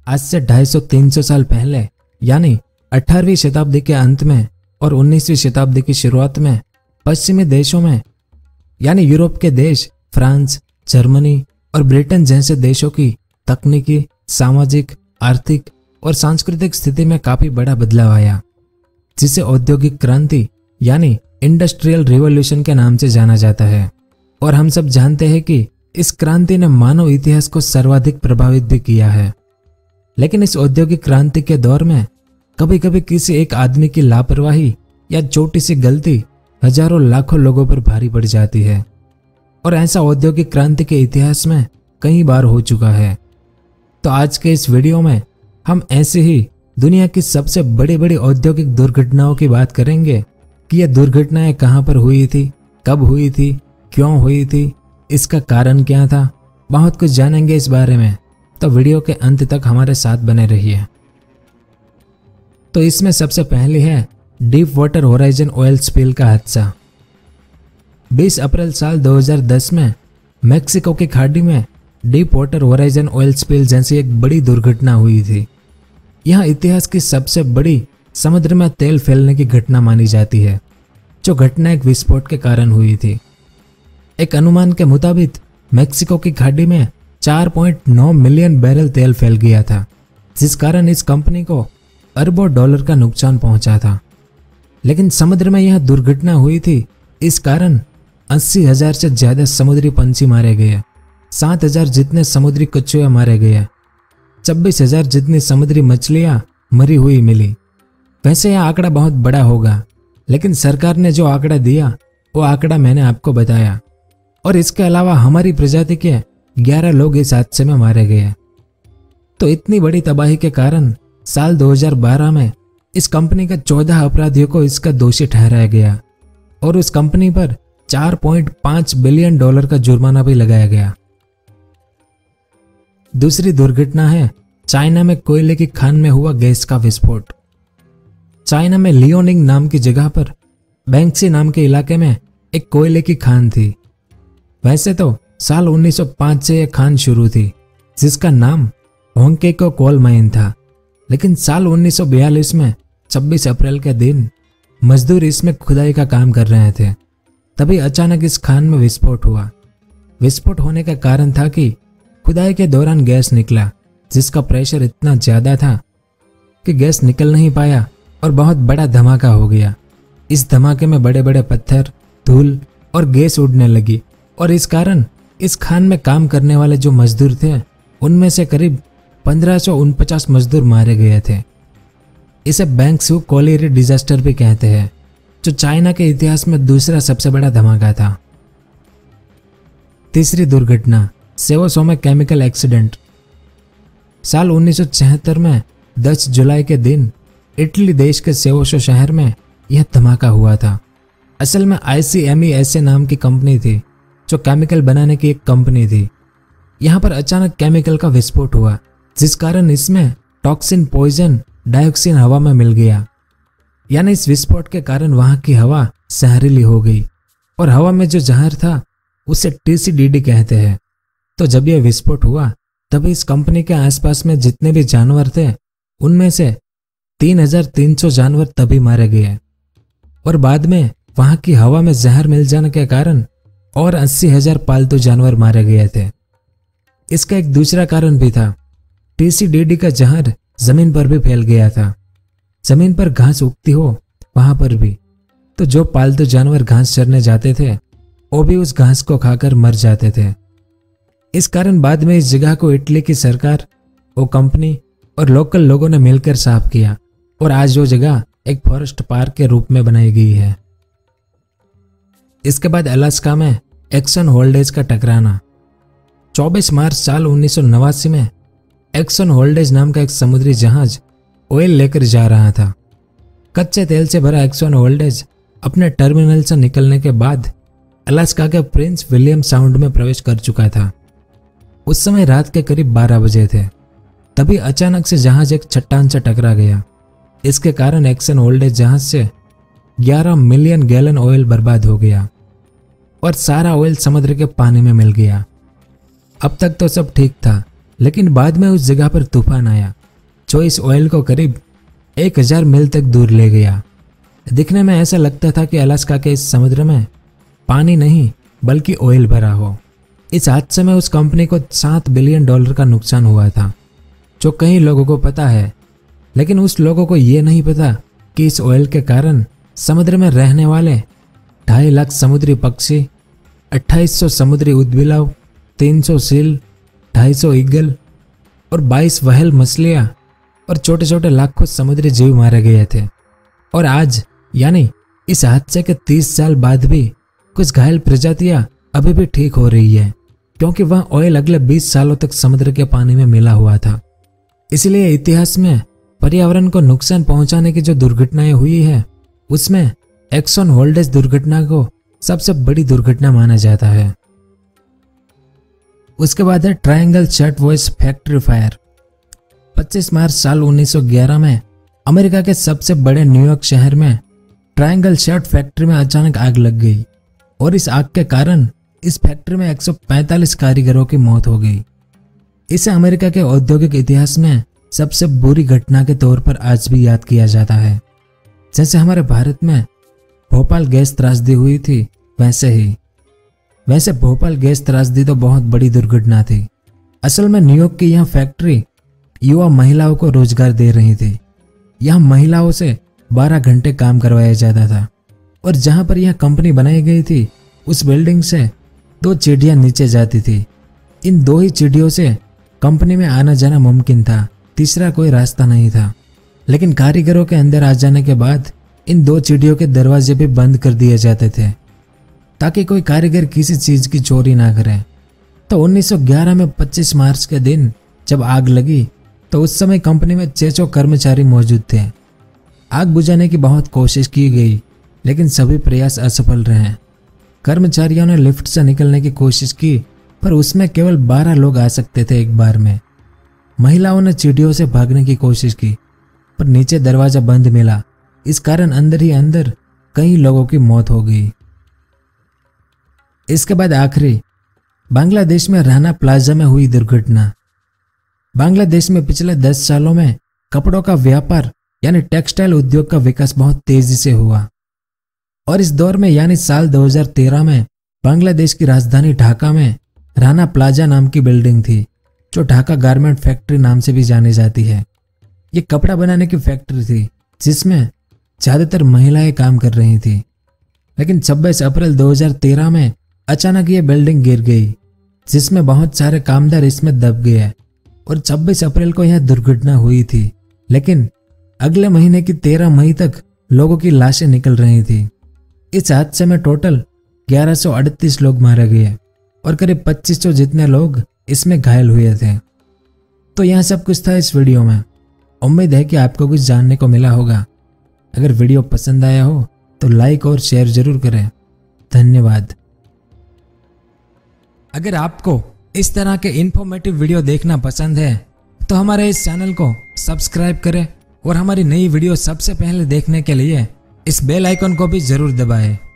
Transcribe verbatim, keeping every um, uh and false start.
आज से ढाई सौ तीन सौ साल पहले यानी अठारहवीं शताब्दी के अंत में और उन्नीसवीं शताब्दी की शुरुआत में पश्चिमी देशों में यानी यूरोप के देश फ्रांस, जर्मनी और ब्रिटेन जैसे देशों की तकनीकी, सामाजिक, आर्थिक और सांस्कृतिक स्थिति में काफी बड़ा बदलाव आया, जिसे औद्योगिक क्रांति यानी इंडस्ट्रियल रिवॉल्यूशन के नाम से जाना जाता है। और हम सब जानते हैं कि इस क्रांति ने मानव इतिहास को सर्वाधिक प्रभावित भी किया है। लेकिन इस औद्योगिक क्रांति के दौर में कभी कभी किसी एक आदमी की लापरवाही या छोटी सी गलती हजारों लाखों लोगों पर भारी पड़ जाती है। और ऐसा औद्योगिक क्रांति के इतिहास में कई बार हो चुका है। तो आज के इस वीडियो में हम ऐसे ही दुनिया की सबसे बड़ी बड़ी औद्योगिक दुर्घटनाओं की बात करेंगे कि यह दुर्घटनाएं कहां पर हुई थी, कब हुई थी, क्यों हुई थी, इसका कारण क्या था, बहुत कुछ जानेंगे इस बारे में। तो वीडियो के अंत तक हमारे साथ बने रहिए। तो इसमें सबसे पहली है Deep Water Horizon oil spill का हादसा। बीस अप्रैल साल दो हज़ार दस में मेक्सिको की खाड़ी में Deep Water Horizon oil spill जैसी एक बड़ी दुर्घटना हुई थी। यह इतिहास की सबसे बड़ी समुद्र में तेल फैलने की घटना मानी जाती है, जो घटना एक विस्फोट के कारण हुई थी। एक अनुमान के मुताबिक मेक्सिको की खाड़ी में चार पॉइंट नौ मिलियन बैरल तेल फैल गया था, जिस कारण इस कंपनी को अरबों डॉलर का नुकसान पहुंचा था। लेकिन समुद्र में यह दुर्घटना हुई थी, इस कारण अस्सी हजार से ज्यादा समुद्री पंछी मारे गए, सात हजार जितने समुद्री कछुए मारे गए, छब्बीस हजार जितनी समुद्री मछलियां मरी हुई मिली। वैसे यह आंकड़ा बहुत बड़ा होगा, लेकिन सरकार ने जो आंकड़ा दिया वो आंकड़ा मैंने आपको बताया। और इसके अलावा हमारी प्रजाति के ग्यारह लोग इस हादसे में मारे गए। तो इतनी बड़ी तबाही के कारण साल दो हज़ार बारह में इस कंपनी के चौदह अपराधियों को इसका दोषी ठहराया गया और उस कंपनी पर चार पॉइंट पाँच बिलियन डॉलर का जुर्माना भी लगाया गया। दूसरी दुर्घटना है चाइना में कोयले की खान में हुआ गैस का विस्फोट। चाइना में लियोनिंग नाम की जगह पर बैंक्सी नाम के इलाके में एक कोयले की खान थी। वैसे तो साल उन्नीस सौ पाँच से यह खान शुरू थी, जिसका नाम होंगकेको कोल माइन था। लेकिन साल उन्नीस सौ बयालीस में छब्बीस अप्रैल के दिन मजदूर इसमें खुदाई का काम कर रहे थे, तभी अचानक इस खान में विस्फोट हुआ। विस्फोट होने का कारण था कि खुदाई के दौरान गैस निकला, जिसका प्रेशर इतना ज्यादा था कि गैस निकल नहीं पाया और बहुत बड़ा धमाका हो गया। इस धमाके में बड़े बड़े पत्थर, धूल और गैस उड़ने लगी और इस कारण इस खान में काम करने वाले जो मजदूर थे, उनमें से करीब पंद्रह सौ उनपचास मजदूर मारे गए थे। इसे बैंक्सू कोलियरी डिजास्टर भी कहते हैं, जो चाइना के इतिहास में दूसरा सबसे बड़ा धमाका था। तीसरी दुर्घटना सेवोसो में केमिकल एक्सीडेंट। साल उन्नीस सौ छिहत्तर में दस जुलाई के दिन इटली देश के सेवोसो शहर में यह धमाका हुआ था। असल में आईसीएमई नाम की कंपनी थी, जो केमिकल बनाने की एक कंपनी थी। यहाँ पर अचानक केमिकल का विस्फोट हुआ, जिस कारण इसमें टॉक्सिन पॉइजन डाइऑक्सिन हवा में मिल गया। यानी इस विस्फोट के कारण वहां की हवा जहरीली हो गई और हवा में जो जहर था उसे टीसीडीडी कहते हैं। तो जब यह विस्फोट हुआ तभी इस कंपनी के आसपास में जितने भी जानवर थे, उनमें से तीन हजार तीन सौ जानवर तभी मारे गए और बाद में वहां की हवा में जहर मिल जाने के कारण और अस्सी हजार पालतू जानवर मारे गए थे। इसका एक दूसरा कारण भी था, टीसीडीडी का जहर जमीन पर भी फैल गया था। जमीन पर घास उगती हो वहां पर भी, तो जो पालतू जानवर घास चरने जाते थे वो भी उस घास को खाकर मर जाते थे। इस कारण बाद में इस जगह को इटली की सरकार, वो कंपनी और लोकल लोगों ने मिलकर साफ किया और आज वो जगह एक फॉरेस्ट पार्क के रूप में बनाई गई है। इसके बाद अलास्का में एक्सन होल्डेज का टकराना। चौबीस मार्च साल उन्नीस सौ नवासी में एक्सन होल्डेज नाम का एक समुद्री जहाज ऑयल लेकर जा रहा था। कच्चे तेल से भरा एक्सन होल्डेज अपने टर्मिनल से निकलने के बाद अलास्का के प्रिंस विलियम साउंड में प्रवेश कर चुका था। उस समय रात के करीब बारह बजे थे। तभी अचानक से जहाज एक चट्टान से टकरा गया। इसके कारण एक्सन होल्डेज जहाज से ग्यारह मिलियन गैलन ऑयल बर्बाद हो गया और सारा ऑयल समुद्र के पानी में मिल गया। अब तक तो सब ठीक था, लेकिन बाद में उस जगह पर तूफान आया जो इस ऑयल को करीब एक हजार मील तक दूर ले गया। दिखने में ऐसा लगता था कि अलास्का के इस समुद्र में पानी नहीं बल्कि ऑयल भरा हो। इस हादसे में उस कंपनी को सात बिलियन डॉलर का नुकसान हुआ था, जो कई लोगों को पता है, लेकिन उस लोगों को ये नहीं पता कि इस ऑयल के कारण समुद्र में रहने वाले ढाई लाख समुद्री पक्षी, अट्ठाईस सौ समुद्री उदबिलाव, तीन सौ सील, ढाई सौ ईगल और बाईस व्हेल मछलियां और छोटे छोटे लाखों समुद्री जीव मारे गए थे। और आज यानी इस हादसे के तीस साल बाद भी कुछ घायल प्रजातियां अभी भी ठीक हो रही है, क्योंकि वह ऑयल अगले बीस सालों तक समुद्र के पानी में मिला हुआ था। इसलिए इतिहास में पर्यावरण को नुकसान पहुंचाने की जो दुर्घटनाएं हुई है, उसमें एक्सॉन वोल्डेज दुर्घटना को सबसे बड़ी दुर्घटना माना जाता है। उसके बाद है triangle shirtwaist factory fire. पच्चीस मार्च साल उन्नीस सौ ग्यारह में अमेरिका के सबसे बड़े न्यूयॉर्क शहर में ट्रायंगल शर्ट फैक्ट्री में अचानक आग लग गई और इस आग के कारण इस फैक्ट्री में एक सौ पैंतालीस कारीगरों की मौत हो गई। इसे अमेरिका के औद्योगिक इतिहास में सबसे बुरी घटना के तौर पर आज भी याद किया जाता है। जैसे हमारे भारत में भोपाल गैस त्रासदी हुई थी, वैसे ही वैसे भोपाल गैस त्रासदी तो बहुत बड़ी दुर्घटना थी। असल में न्यूयॉर्क की यह फैक्ट्री युवा महिलाओं को रोजगार दे रही थी। यहां महिलाओं से बारह घंटे काम करवाया जाता था और जहां पर यह कंपनी बनाई गई थी, उस बिल्डिंग से दो चिड़ियां नीचे जाती थी। इन दो ही चिड़ियों से कंपनी में आना जाना मुमकिन था, तीसरा कोई रास्ता नहीं था। लेकिन कारीगरों के अंदर आ जाने के बाद इन दो चिड़ियों के दरवाजे भी बंद कर दिए जाते थे ताकि कोई कारीगर किसी चीज की चोरी ना करे। तो उन्नीस सौ ग्यारह में पच्चीस मार्च के दिन जब आग लगी, तो उस समय कंपनी में छह सौ कर्मचारी मौजूद थे। आग बुझाने की बहुत कोशिश की गई, लेकिन सभी प्रयास असफल रहे। कर्मचारियों ने लिफ्ट से निकलने की कोशिश की, पर उसमें केवल बारह लोग आ सकते थे एक बार में। महिलाओं ने चिड़ियों से भागने की कोशिश की, पर नीचे दरवाजा बंद मिला। इस कारण अंदर ही अंदर कई लोगों की मौत हो गई। इसके बाद आखिरी बांग्लादेश में राना प्लाजा में हुई दुर्घटना। बांग्लादेश में पिछले दस सालों में कपड़ों का व्यापार यानी टेक्सटाइल उद्योग का विकास बहुत तेजी से हुआ और इस दौर में यानी साल दो हज़ार तेरह में बांग्लादेश की राजधानी ढाका में राना प्लाजा नाम की बिल्डिंग थी, जो ढाका गारमेंट फैक्ट्री नाम से भी जानी जाती है। ये कपड़ा बनाने की फैक्ट्री थी जिसमें ज्यादातर महिलाएं काम कर रही थी। लेकिन छब्बीस अप्रैल दो हज़ार तेरह में अचानक ये बिल्डिंग गिर गई, जिसमें बहुत सारे कामदार इसमें दब गए और छब्बीस अप्रैल को यह दुर्घटना हुई थी। लेकिन अगले महीने की तेरह मई तक लोगों की लाशें निकल रही थी। इस हादसे में टोटल ग्यारह सौ अड़तीस लोग मारे गए और करीब पच्चीस सौ जितने लोग इसमें घायल हुए थे। तो यह सब कुछ था इस वीडियो में। उम्मीद है कि आपको कुछ जानने को मिला होगा। अगर वीडियो पसंद आया हो तो लाइक और शेयर जरूर करें। धन्यवाद। अगर आपको इस तरह के इन्फॉर्मेटिव वीडियो देखना पसंद है तो हमारे इस चैनल को सब्सक्राइब करें और हमारी नई वीडियो सबसे पहले देखने के लिए इस बेल आइकन को भी जरूर दबाएं।